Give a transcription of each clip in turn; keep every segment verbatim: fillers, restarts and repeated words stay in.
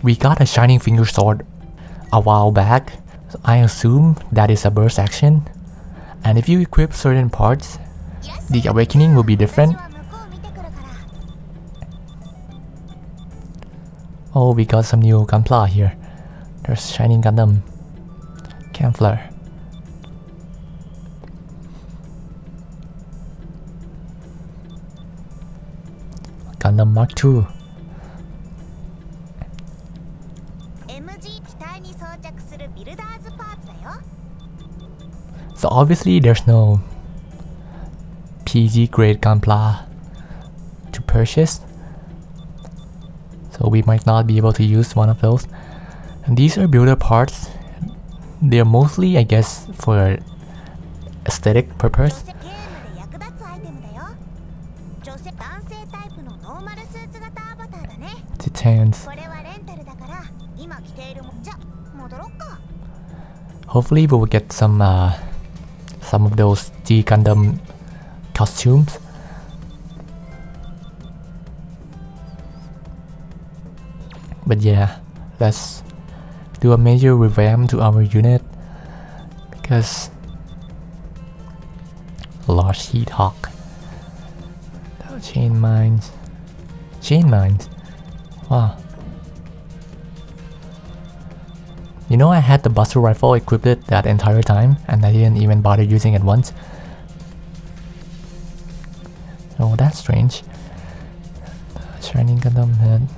we got a shining finger sword a while back, so I assume that is a burst action, and if you equip certain parts, the awakening will be different. Oh, we got some new Gunpla here. There's Shining Gundam Camouflage. Gundam Mark two. So obviously there's no P G grade Gunpla to purchase, so we might not be able to use one of those. And these are builder parts. They're mostly, I guess, for aesthetic purpose. Titans. Hopefully we will get some uh, some of those G Gundam costumes. But yeah, let's do a major revamp to our unit, because large heat hawk, chain mines, chain mines. Wow. You know, I had the Buster Rifle equipped it that entire time and I didn't even bother using it once. Oh, that's strange. Shining Gundam head.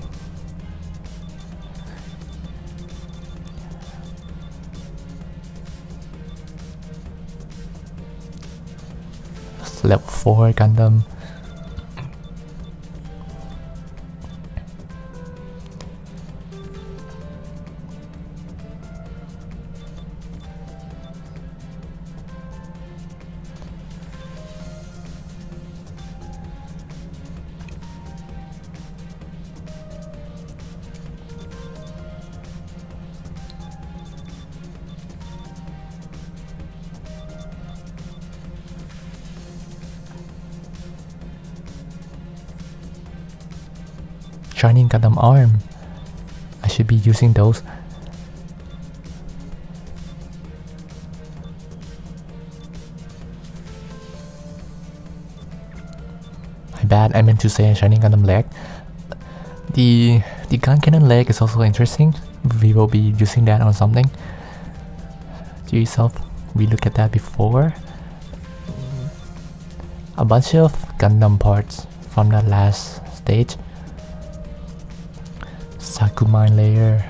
Level four Gundam. Shining Gundam arm. I should be using those. My bad, I meant to say Shining Gundam leg. The the gun cannon leg is also interesting. We will be using that on something. To yourself, we looked at that before. A bunch of Gundam parts from the last stage. Sakumine layer.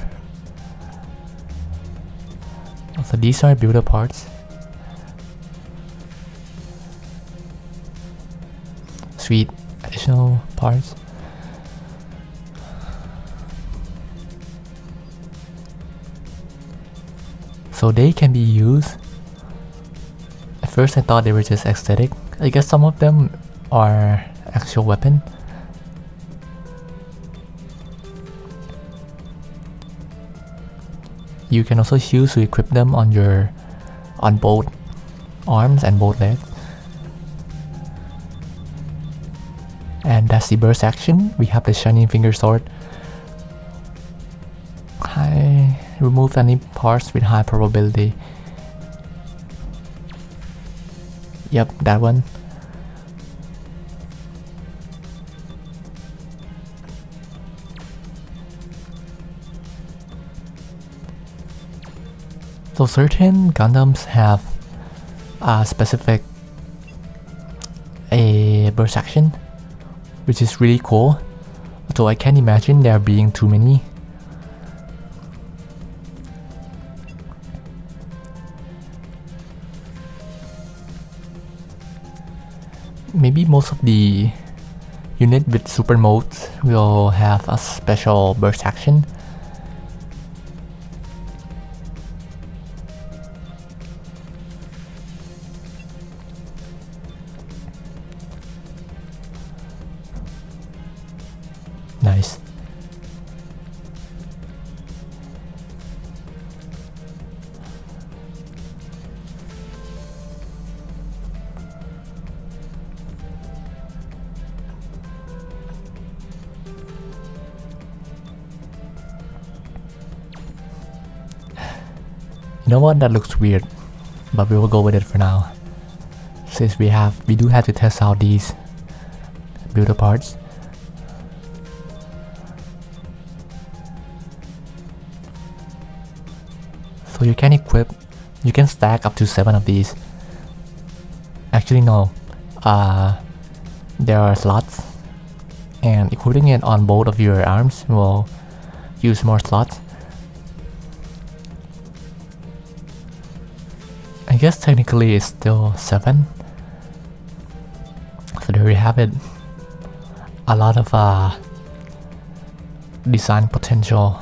So these are builder parts. Sweet additional parts. So they can be used. At first I thought they were just aesthetic. I guess some of them are actual weapon. You can also choose to equip them on your on both arms and both legs. And that's the burst action. We have the Shining Finger Sword. I remove any parts with high probability. Yep, that one. So certain Gundams have a specific a burst action, which is really cool. So I can't imagine there being too many. Maybe most of the unit with super modes will have a special burst action. Nice. You know what? That looks weird, but we will go with it for now. Since we have, we do have to test out these builder parts. So you can equip, you can stack up to seven of these. Actually no, uh, there are slots, and equipping it on both of your arms will use more slots. I guess technically it's still seven. So there we have it. A lot of uh, design potential.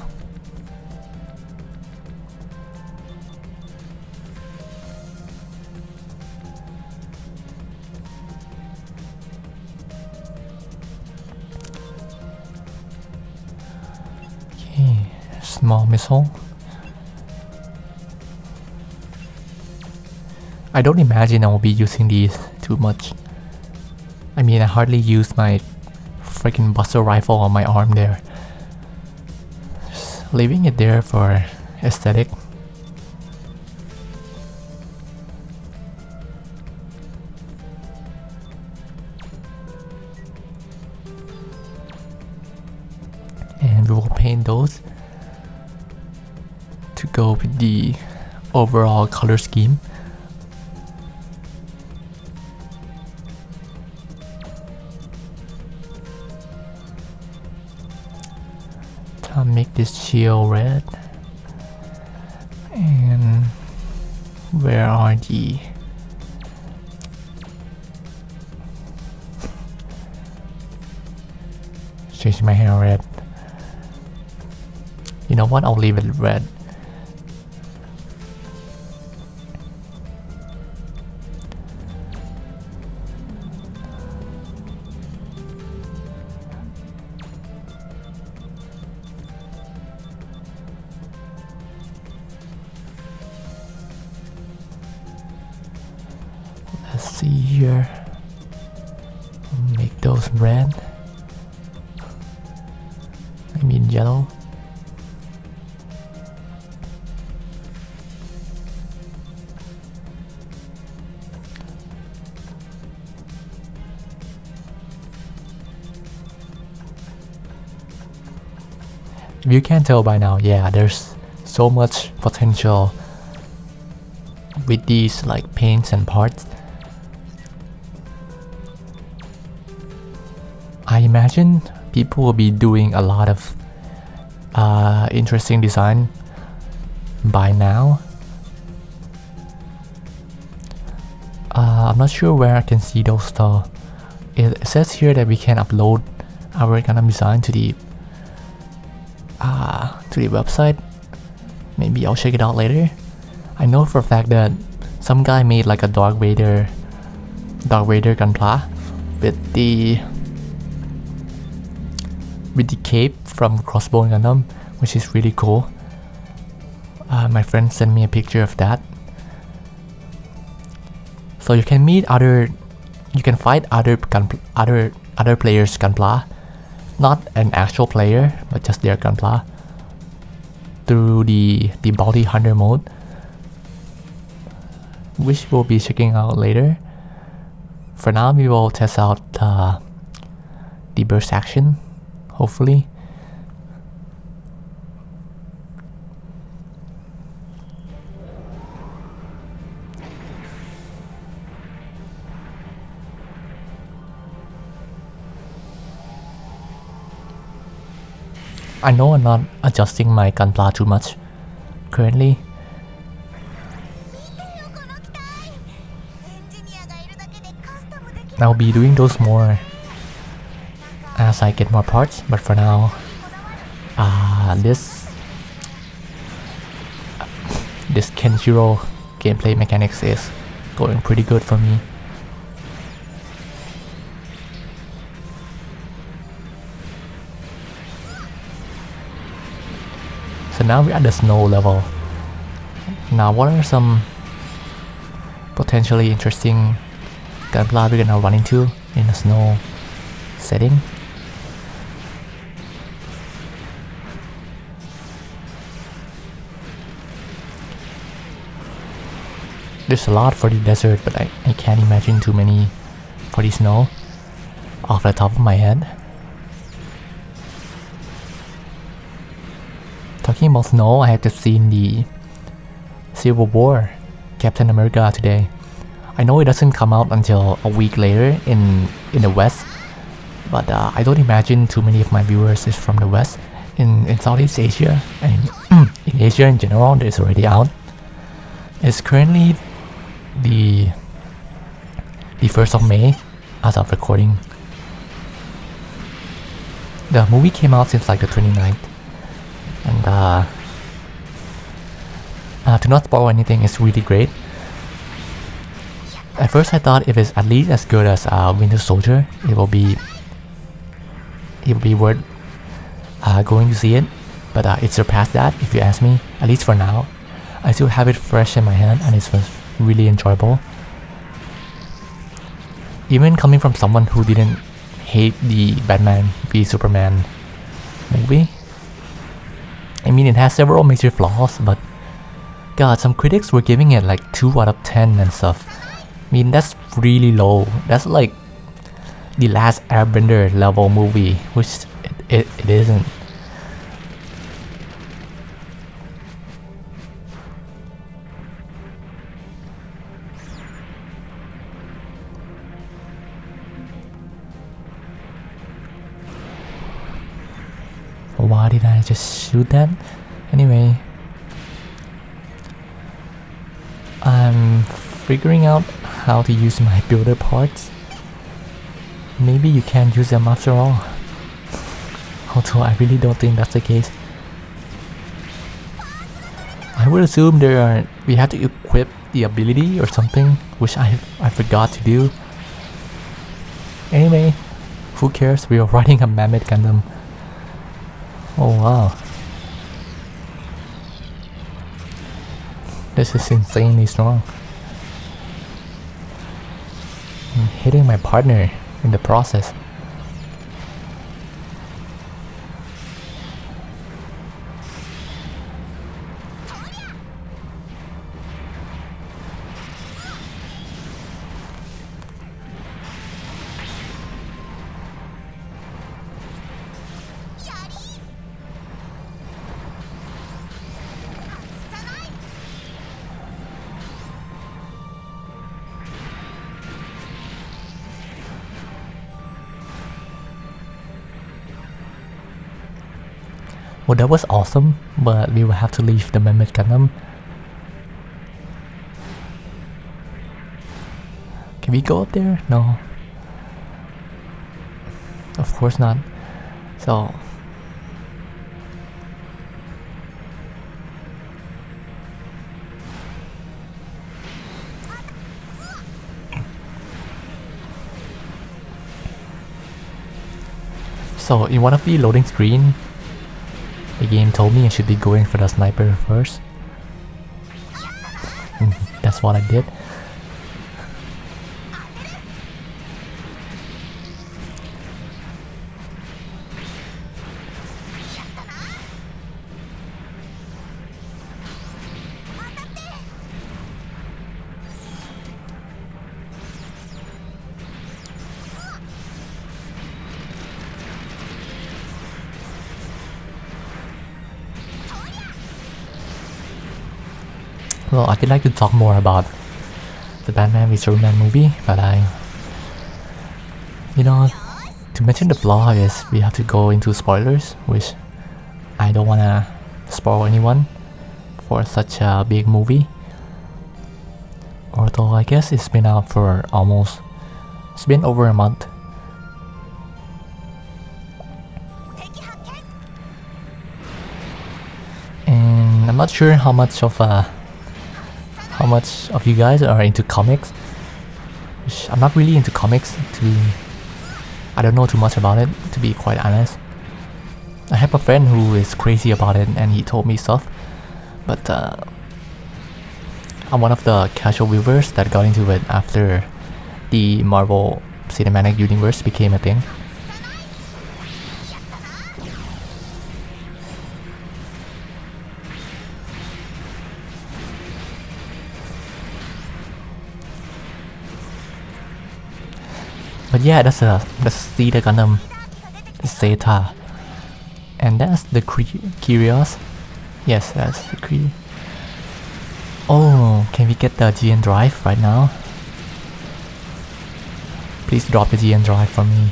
Okay, small missile. I don't imagine I will be using these too much. I mean, I hardly use my freaking buster rifle on my arm there. Just leaving it there for aesthetic. And we will paint those to go with the overall color scheme. I'll make this shield red. And where are the change my hair red. You know what? I'll leave it red. Let's see here. Make those red. I mean yellow. If you can't tell by now, yeah, there's so much potential with these like paints and parts. I imagine people will be doing a lot of uh, interesting design by now. Uh, I'm not sure where I can see those though. It says here that we can upload our Gundam design to the uh, to the website. Maybe I'll check it out later. I know for a fact that some guy made like a Dark Vader, Dark Vader Gunpla with the with the cape from Crossbone Gundam, which is really cool. Uh, my friend sent me a picture of that. So you can meet other, you can fight other other other players' Gunpla, not an actual player, but just their Gunpla, through the the bounty hunter mode, which we'll be checking out later. For now, we will test out uh, the burst action, hopefully. I know I'm not adjusting my Gunpla too much currently. I'll be doing those more as I get more parts, but for now, uh, this this Kenshiro gameplay mechanics is going pretty good for me. So now we're at the snow level. Now what are some potentially interesting Gunpla we're gonna run into in a snow setting? there's a lot for the desert, but I, I can't imagine too many for the snow off the top of my head. Talking about snow, I have just seen the Civil War Captain America today. I know it doesn't come out until a week later in in the West, but uh, I don't imagine too many of my viewers is from the West. In, in Southeast Asia and in Asia in general, it's already out. It's currently the the first of May as of recording. The movie came out since like the twenty-ninth, and uh, uh, to not spoil anything, it's really great. At first I thought if it's at least as good as uh, Winter Soldier, it will be it will be worth uh, going to see it, but uh, it surpassed that if you ask me, at least for now. I still have it fresh in my hand and it's really enjoyable. Even coming from someone who didn't hate the Batman v Superman movie. I mean, it has several major flaws, but god, some critics were giving it like two out of ten and stuff. I mean, that's really low. That's like the last Airbender level movie, which it, it, it isn't. Why did I just shoot that? Anyway, I'm figuring out how to use my builder parts. Maybe you can use them after all. Although I really don't think that's the case. I would assume there are we have to equip the ability or something, which I I forgot to do. Anyway, who cares? We are riding a Mammoth Gundam. Oh wow. This is insanely strong. I'm hitting my partner in the process. Well, that was awesome, but we will have to leave the Mammoth Gundam. Can we go up there? No. Of course not. So... So, in one of the loading screen, the game told me I should be going for the sniper first. That's what I did. Well, I would like to talk more about the Batman v Superman movie, but I... You know, to mention the flaw is we have to go into spoilers, which I don't wanna spoil anyone for such a big movie. Although I guess it's been out for almost... It's been over a month. And I'm not sure how much of a... How much of you guys are into comics? I'm not really into comics, to I don't know too much about it, to be quite honest. I have a friend who is crazy about it and he told me stuff, but uh, I'm one of the casual viewers that got into it after the Marvel Cinematic Universe became a thing. But yeah, that's a that's the Gundam, the Zeta, and that's the Curious. Yes, that's the Curious. Oh, can we get the G N drive right now? Please drop the G N drive for me.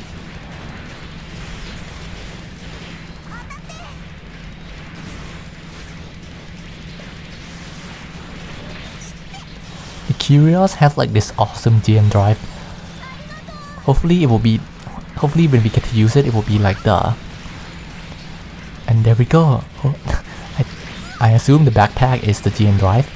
The Curious has like this awesome G N drive. Hopefully it will be, hopefully when we get to use it, it will be like the, and there we go. Oh, I, I assume the backpack is the G N drive.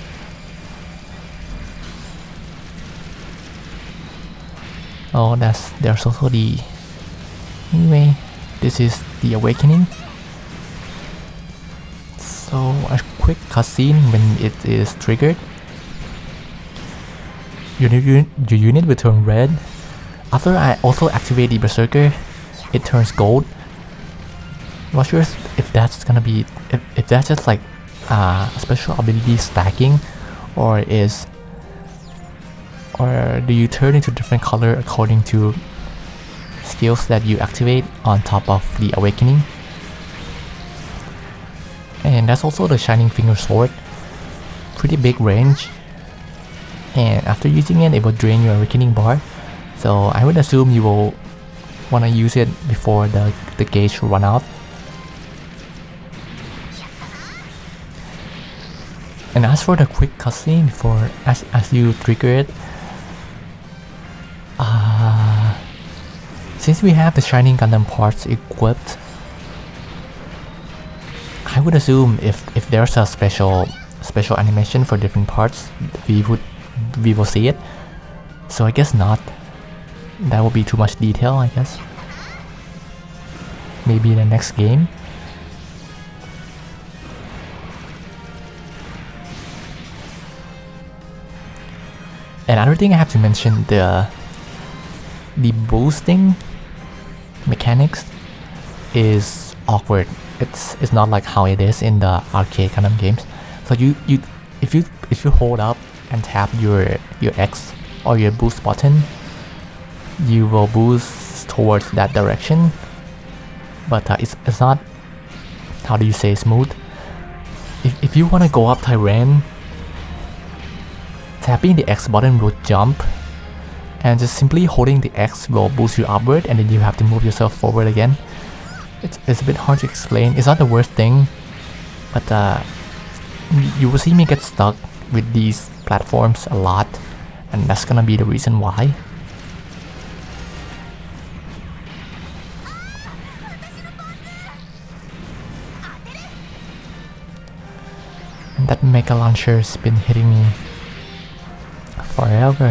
Oh, that's, there's also the, anyway, this is the awakening. So a quick cutscene when it is triggered. Your, your, your unit will turn red. After I also activate the Berserker, it turns gold. Not sure if that's gonna be, if, if that's just like uh, special ability stacking, or is, or do you turn into different color according to skills that you activate on top of the awakening. And that's also the Shining Finger Sword. Pretty big range. And after using it, it will drain your awakening bar. So I would assume you will want to use it before the, the gauge run out. And as for the quick cutscene before, as, as you trigger it, uh, since we have the Shining Gundam parts equipped, I would assume if, if there's a special special animation for different parts, we would we will see it. So I guess not. That would be too much detail, I guess. Maybe in the next game. Another thing I have to mention, the the boosting mechanics is awkward. It's it's not like how it is in the arcade Gundam games. So you you if you if you hold up and tap your your X or your boost button, you will boost towards that direction. But uh, it's it's not, how do you say, smooth. If if you want to go up Tyran, tapping the X button will jump, and just simply holding the X will boost you upward, and then you have to move yourself forward again. It's, it's a bit hard to explain. It's not the worst thing, but uh, you will see me get stuck with these platforms a lot, and that's gonna be the reason why. And that mecha launcher's been hitting me forever.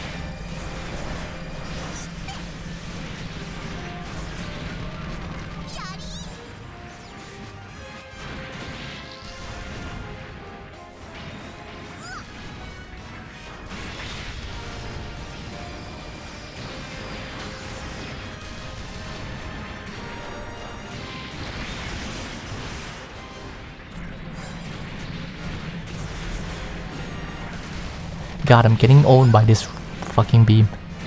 God, I'm getting owned by this fucking beam.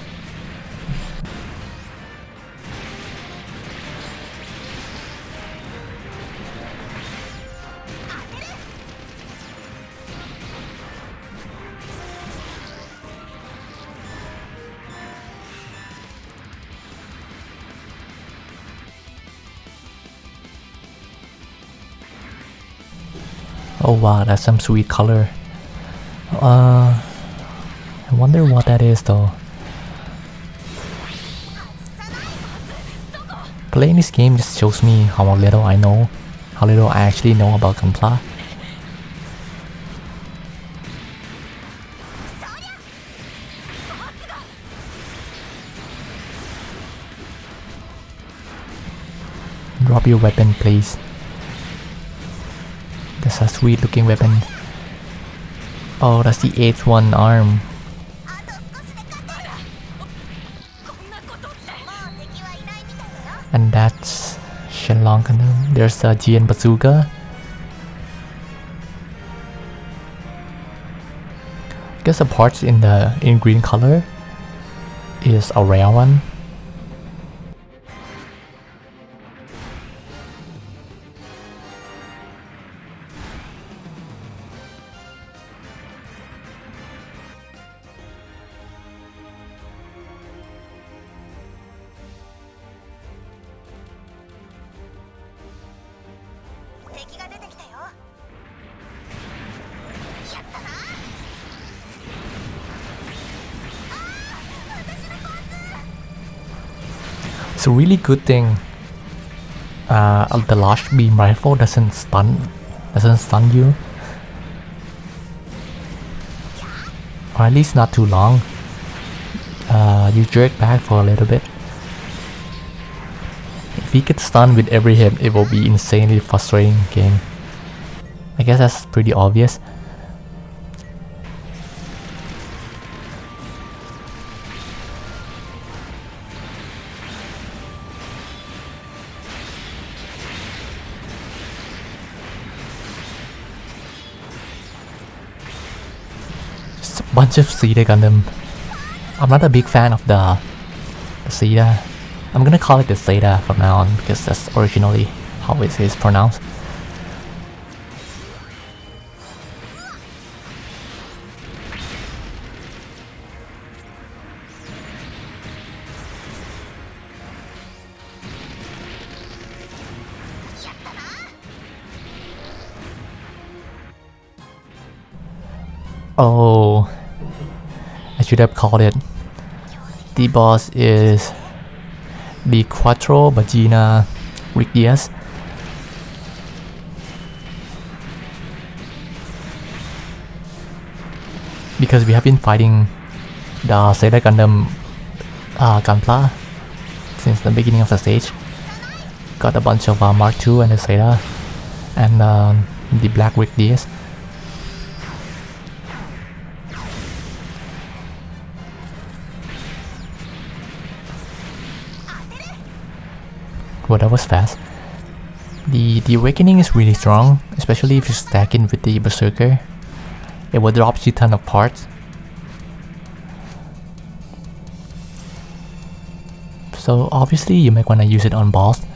Oh wow, that's some sweet color. Uh, I wonder what that is though. Playing this game just shows me how little I know, how little I actually know about Gunpla. Drop your weapon, please. That's a sweet looking weapon. Oh, that's the eighth one arm. And that's Shenlong Gundam. There's a G N bazooka. I guess the parts in the in green color. is a rare one. It's a really good thing uh, the large beam rifle doesn't stun doesn't stun you, or at least not too long. Uh, you jerk back for a little bit. If he gets stunned with every hit, it will be insanely frustrating game. I guess that's pretty obvious. Just a bunch of Zeta Gundam. I'm not a big fan of the, the Zeta. I'm gonna call it the Zeta from now on because that's originally how it is pronounced. Oh, I should have called it. The boss is the Quattro Vagina Rigias. Because we have been fighting the Zeta Gundam uh, Gunpla since the beginning of the stage. Got a bunch of uh, Mark two and the Zeta and uh, the Black Rigias. Well, that was fast. The the awakening is really strong, especially if you stack it with the Berserker. It will drop you a ton of parts. So obviously you might want to use it on boss.